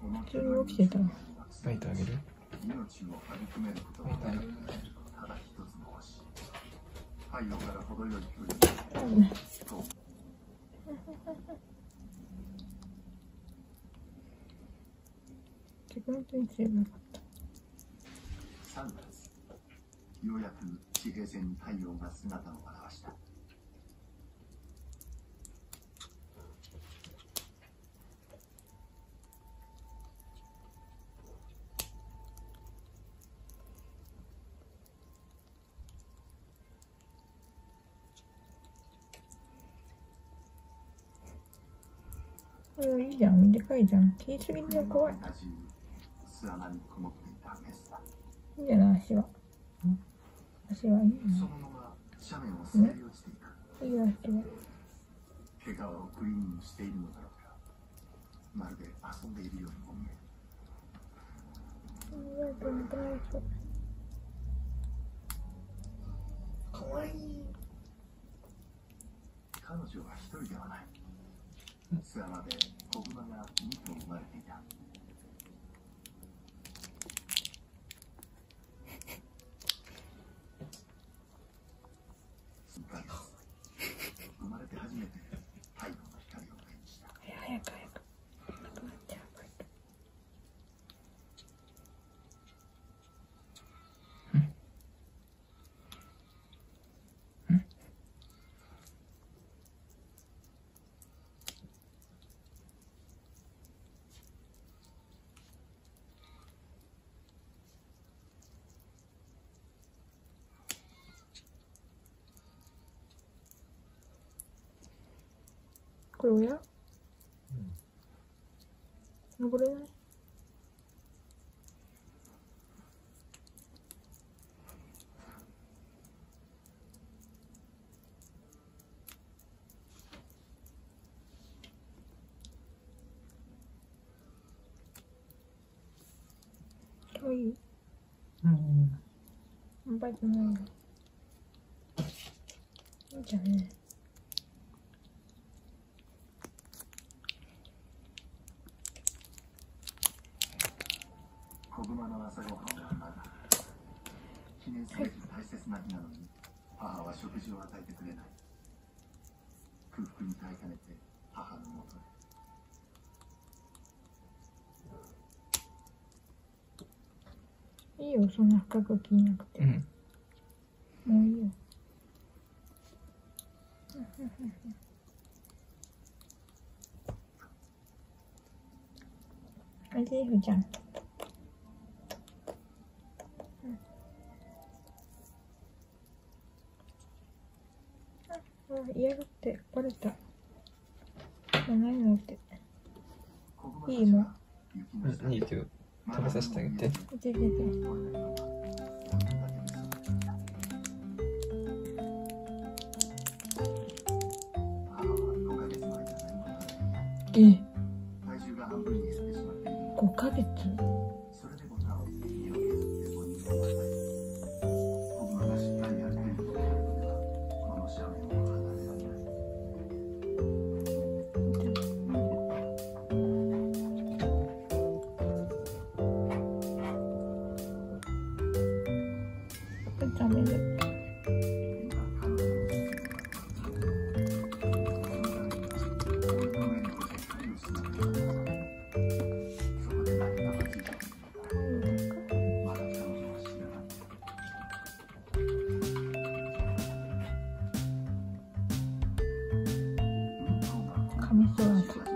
普通に起きてた。 書いてあげる。 命を育めることができるただ一つの星。太陽から程よい距離に手紙にすればよかった。 3月、ようやく地平線に太陽が姿を現した。 いいじゃん、短いじゃん。切りすぎるの怖い。 巣穴にこもっていたメスだ。 いいんじゃない、足は。足はいいね。 そのまま斜面を滑り落ちていた。 いいよ、足は。 毛皮をクリーニングしているのだろうか。まるで遊んでいるようにも見える。かわいい。彼女は一人ではない。巣穴で子熊が2頭生まれていた。生まれて初めて太陽の光を目にした。 早く早く。なくなっちゃう。これ親？登れない？かわいい？バイトないの？いいじゃんね。 子熊の朝ごはんはまだ記念すべき大切な日なのに母は食事を与えてくれない。空腹に耐えかねて母のもとへ。いいよ、そんな深く切んなくて。もういいよ。あ、ジーフちゃん。嫌がってバレた。ないのって。いいもん。 いいけど、食べさせてあげて。 出て。5ヶ月？ダメだ。髪そらす。